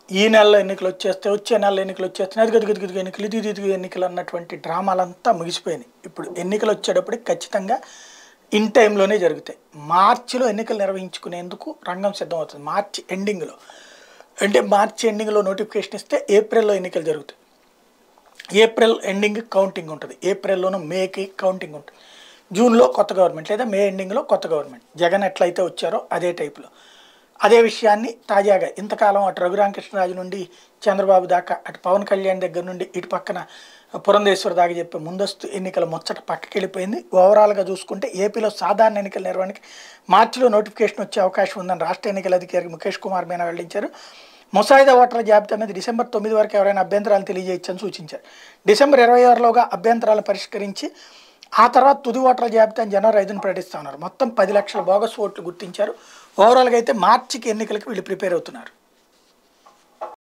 ఈ నెలలో ఎన్నికలు వచ్చేస్తే వచ్చే నెలలో ఎన్నికలు వచ్చేస్తున్నాయి, అది గదిగదిగదిగా ఎన్నికలు, ఇది ఎన్నికలు అన్నటువంటి డ్రామాలంతా ముగిసిపోయినాయి. ఇప్పుడు ఎన్నికలు వచ్చేటప్పటికి ఖచ్చితంగా ఇన్ టైంలోనే జరుగుతాయి. మార్చిలో ఎన్నికలు నిర్వహించుకునేందుకు రంగం సిద్ధమవుతుంది. మార్చి ఎండింగ్లో, అంటే మార్చి ఎండింగ్లో నోటిఫికేషన్ ఇస్తే ఏప్రిల్లో ఎన్నికలు జరుగుతాయి. ఏప్రిల్ ఎండింగ్ కౌంటింగ్ ఉంటుంది, ఏప్రిల్లోనూ మేకి కౌంటింగ్ ఉంటుంది, జూన్లో కొత్త గవర్నమెంట్ లేదా మే ఎండింగ్లో కొత్త గవర్నమెంట్. జగన్ ఎట్లయితే వచ్చారో అదే టైపులో. అదే విషయాన్ని తాజాగా ఇంతకాలం అటు రఘురామకృష్ణరాజు నుండి చంద్రబాబు దాకా, అటు పవన్ కళ్యాణ్ దగ్గర నుండి ఇటు పక్కన పురంధేశ్వర్ దాకా చెప్పే ముందస్తు ఎన్నికల ముచ్చట పక్కకి వెళ్ళిపోయింది. ఓవరాల్గా చూసుకుంటే ఏపీలో సాధారణ ఎన్నికల నిర్వహణకి మార్చిలో నోటిఫికేషన్ వచ్చే అవకాశం ఉందని రాష్ట్ర ఎన్నికల అధికారి ముఖేష్ కుమార్ మీనా వెల్లడించారు. ముసాయిదా ఓటర్ల జాబితా మీద డిసెంబర్ 9 వరకు ఎవరైనా అభ్యంతరాలు తెలియజేయచ్చని సూచించారు. డిసెంబర్ 26లోగా అభ్యంతరాలు పరిష్కరించి ఆ తర్వాత తుది ఓటర్ల జాబితాను జనవరి 5న ప్రకటిస్తా ఉన్నారు. మొత్తం 10 లక్షల బోగస్ ఓట్లు గుర్తించారు. ఓవరాల్గా అయితే మార్చికి ఎన్నికలకు వీళ్ళు ప్రిపేర్ అవుతున్నారు.